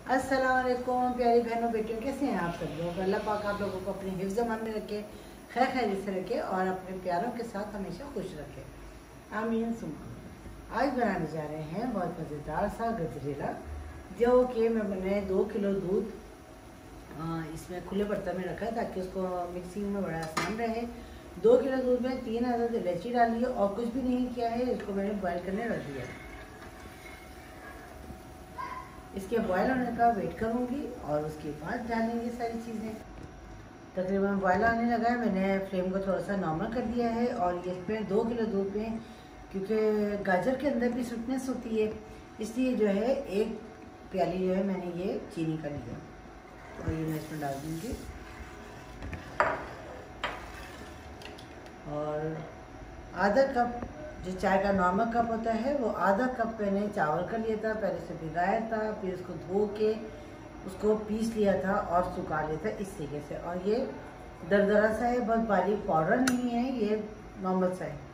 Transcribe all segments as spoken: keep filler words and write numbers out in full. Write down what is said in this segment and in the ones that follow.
अस्सलाम वालेकुम प्यारी बहनों बेटियों, कैसे हैं आप सब लोग। अल्लाह पाक आप लोगों को अपने हिफ्ज़ अमान में रखे, खैर खैरियत से रखे और अपने प्यारों के साथ हमेशा खुश रखे, आमीन सुमा। आज बनाने जा रहे हैं बहुत मज़ेदार सा गजरेला, जो कि मैं मैंने दो किलो दूध इसमें खुले बर्तन में रखा है ताकि उसको मिक्सिंग में बड़ा आसान रहे। दो किलो दूध में तीन अदद इलायची डाली है और कुछ भी नहीं किया है, इसको मैंने बॉयल करने रख दिया है। इसके बॉयल होने का वेट करूँगी और उसके बाद डालेंगे सारी चीज़ें। तकरीबन बॉयल आने लगा है, मैंने फ्लेम को थोड़ा सा नॉर्मल कर दिया है और ये इसमें दो किलो दूध में, क्योंकि गाजर के अंदर भी स्वीटनेस होती है, इसलिए जो है एक प्याली जो है मैंने ये चीनी का लिया और ये मैं इसमें डाल दूँगी। और आधा कप जो चाय का नॉर्मल कप होता है वो आधा कप मैंने चावल का लिया था, पहले से भिगाया था, फिर उसको धो के उसको पीस लिया था और सुखा लिया था इस तरीके से। और ये दरदरा सा है, बहुत बारीक पाउडर नहीं है, ये नॉर्मल सा है।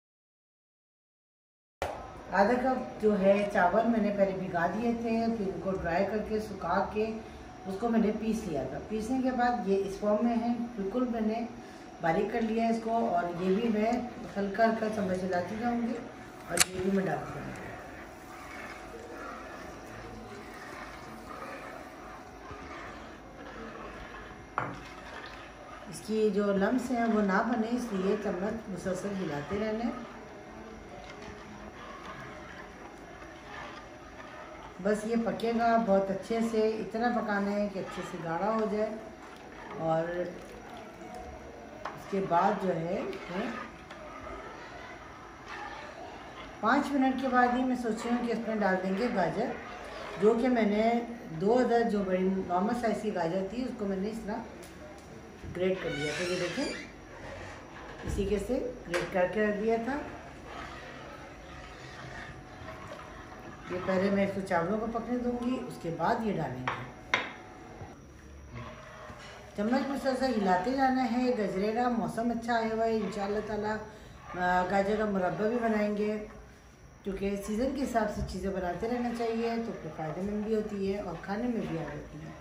आधा कप जो है चावल मैंने पहले भिगा दिए थे, फिर उनको ड्राई करके सुखा के उसको मैंने पीस लिया था। पीसने के बाद ये इस फॉर्म में है, बिल्कुल मैंने बारीक कर लिया है इसको। और ये भी मैं हल्का हल्का चम्मच हिलाती जाऊंगी और ये भी मैं डालती जाऊँगी। इसकी जो लम्स हैं वो ना बने, इसलिए चम्मच मुसलसल हिलाते रहने। बस ये पकेगा बहुत अच्छे से, इतना पकाना है कि अच्छे से गाढ़ा हो जाए। और उसके बाद जो है पाँच मिनट के बाद ही मैं सोच रही हूँ कि इसमें डाल देंगे गाजर, जो कि मैंने दो अदर जो बड़ी नॉर्मल साइज़ की गाजर थी उसको मैंने इस तरह ग्रेट कर लिया था। ये देखें, इसी के से ग्रेट करके रख दिया था। ये पहले मैं इसको चावलों को पकने दूँगी, उसके बाद ये डालेंगे। चम्मच में थोड़ा सा हिलाते जाना है। गजरेला मौसम अच्छा आया हुआ है, इंशाल्लाह ताला गाजर का मुरब्बा भी बनाएंगे, क्योंकि सीज़न के हिसाब से चीज़ें बनाते रहना चाहिए, तो फिर फ़ायदेमंद भी होती है और खाने में भी आ जाती है।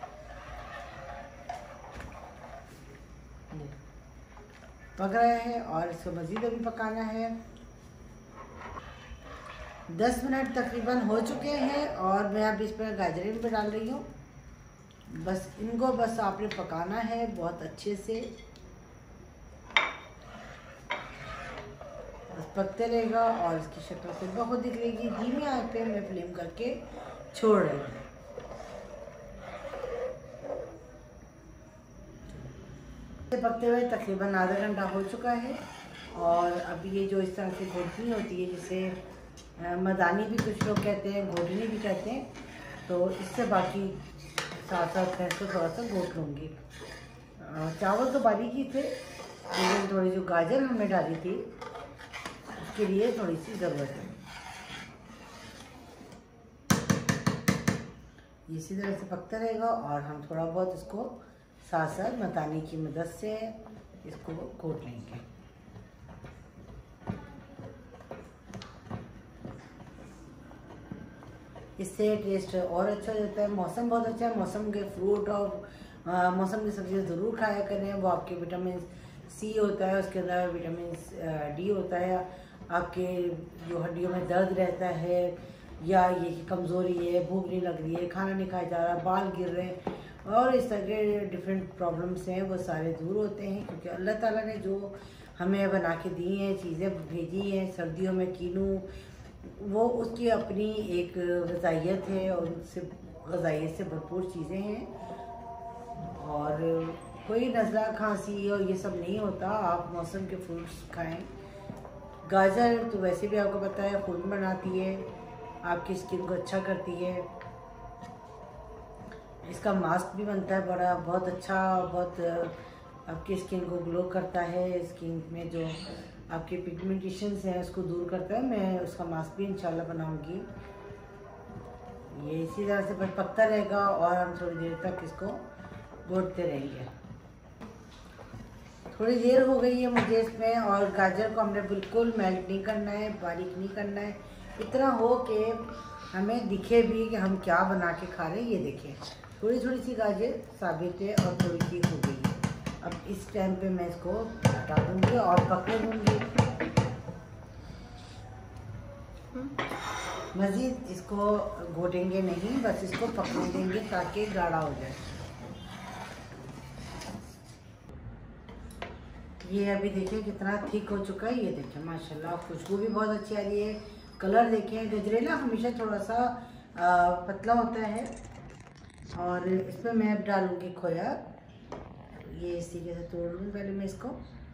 पक रहा है और इसको मज़ीद अभी पकाना है। दस मिनट तकरीबन हो चुके हैं और मैं अब इसमें गाजरें भी डाल रही हूँ। बस इनको बस आपने पकाना है बहुत अच्छे से, बस पकते रहेगा और इसकी शक्ल से बहुत दिख रहेगी। धीमी आंच पे मैं फ्लेम करके छोड़ रही हूँ। पकते हुए तकरीबन आधा घंटा हो चुका है और अब ये जो इस तरह से घोटनी होती है, जिसे मदानी भी कुछ लोग कहते हैं, घोटनी भी कहते हैं, तो इससे बाकी साथ साथ मैं इसको थोड़ा सा घोट लूँगी। चावल तो बारीक ही थे, लेकिन थोड़ी जो गाजर हमने डाली थी उसके लिए थोड़ी सी ज़रूरत है। इसी तरह से पकता रहेगा और हम थोड़ा बहुत इसको साथ साथ मतानी की मदद से इसको घोट लेंगे। इससे टेस्ट और अच्छा हो जाता है। मौसम बहुत अच्छा है, मौसम के फ्रूट और मौसम की सब्जियां ज़रूर खाया करें। वो आपके विटामिन सी होता है, उसके अंदर विटामिन डी होता है। आपके जो हड्डियों में दर्द रहता है या ये कमज़ोरी है, भूख नहीं लग रही है, खाना नहीं खाया जा रहा, बाल गिर रहे हैं और इस तरह के डिफरेंट प्रॉब्लम्स हैं, वो सारे दूर होते हैं, क्योंकि अल्लाह ताला ने जो हमें बना के दी हैं, चीज़ें भेजी हैं सर्दियों में, कीनू, वो उसकी अपनी एक ग़िज़ाइयत है और उससे ग़िज़ाइयत से भरपूर चीज़ें हैं। और कोई नज़ला खांसी और ये सब नहीं होता। आप मौसम के फ्रूट्स खाएं। गाजर तो वैसे भी आपको पता है खून बनाती है, आपकी स्किन को अच्छा करती है। इसका मास्क भी बनता है बड़ा बहुत अच्छा, बहुत आपकी स्किन को ग्लो करता है, स्किन में जो आपके पिगमेंटेशंस हैं उसको दूर करता है। मैं उसका मास्क भी इंशाल्लाह बनाऊंगी। ये इसी तरह से पकता रहेगा और हम थोड़ी देर तक इसको घोटते रहेंगे। थोड़ी देर हो गई है मुझे इसमें, और गाजर को हमने बिल्कुल मेल्ट नहीं करना है, बारीक नहीं करना है, इतना हो कि हमें दिखे भी कि हम क्या बना के खा रहे हैं। ये देखें, थोड़ी थोड़ी सी गाजर साबित है और थोड़ी सी हो गई है। अब इस टाइम पे मैं इसको हटा दूँगी और पकड़ दूँगी। मज़ीद इसको घोटेंगे नहीं, बस इसको पकने देंगे ताकि गाढ़ा हो जाए। ये अभी देखिए कितना थिक हो चुका है। ये देखिए माशाल्लाह खुशबू भी बहुत अच्छी आ रही है। कलर देखें, गजरेला हमेशा थोड़ा सा आ, पतला होता है। और इसमें मैं अब डालूँगी खोया। ये इस तरीके से तोड़ लूँ पहले मैं इसको।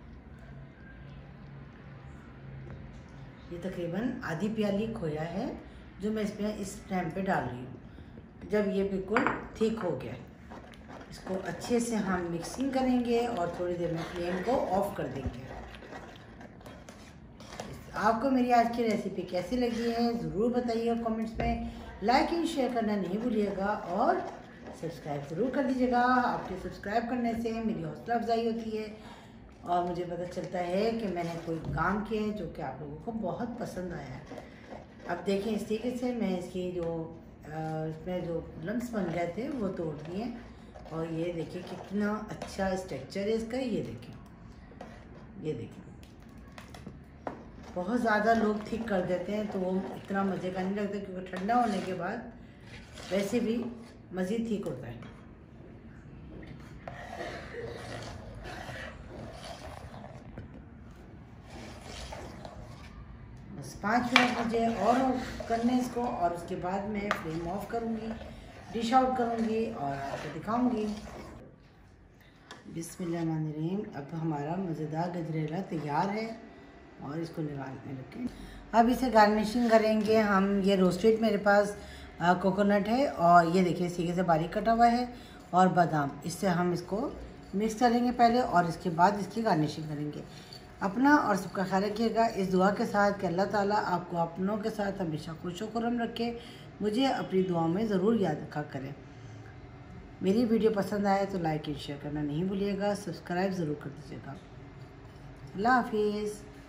ये तकरीबन आधी प्याली खोया है जो मैं इसमें इस टाइम पे डाल रही हूँ। जब ये बिल्कुल ठीक हो गया, इसको अच्छे से हम मिक्सिंग करेंगे और थोड़ी देर में फ्लेम को ऑफ कर देंगे। आपको मेरी आज की रेसिपी कैसी लगी है ज़रूर बताइए कमेंट्स में। लाइक एंड शेयर करना नहीं भूलिएगा और सब्सक्राइब ज़रूर कर दीजिएगा। आपके सब्सक्राइब करने से मेरी हौसला अफजाई होती है और मुझे पता चलता है कि मैंने कोई काम किया है जो कि आप लोगों को बहुत पसंद आया है। अब देखें इस तरीके से मैं इसकी जो इसमें जो लम्स बन गए थे वो तोड़ दिए और ये देखिए कितना अच्छा स्ट्रक्चर है इसका। ये देखिए, ये देखिए बहुत ज़्यादा लोग थिक कर देते हैं तो वो इतना मज़े का नहीं लगता, क्योंकि ठंडा होने के बाद वैसे भी मज़ीद ठीक होता है। बस पाँच मिनट मुझे और करने इसको और उसके बाद मैं फ्लेम ऑफ करूँगी, डिश आउट करूँगी और आपको दिखाऊँगी। बिस्मिल्लाहिर्रहमानिर्रहीम। अब हमारा मज़ेदार गजरेला तैयार है और इसको निकालने लगे। अब इसे गार्निशिंग करेंगे हम। ये रोस्टेड मेरे पास आ, कोकोनट है और ये देखिए इस तरीके से बारीक कटा हुआ है और बादाम। इससे हम इसको मिक्स करेंगे पहले और इसके बाद इसकी गार्निशिंग करेंगे। अपना और सबका ख्याल रखिएगा इस दुआ के साथ कि अल्लाह ताला आपको अपनों के साथ हमेशा खुश खुर्रम रखे। मुझे अपनी दुआओं में ज़रूर याद रखा करें। मेरी वीडियो पसंद आए तो लाइक एंड शेयर करना नहीं भूलिएगा। सब्सक्राइब ज़रूर कर दीजिएगा। अल्लाह हाफिज़।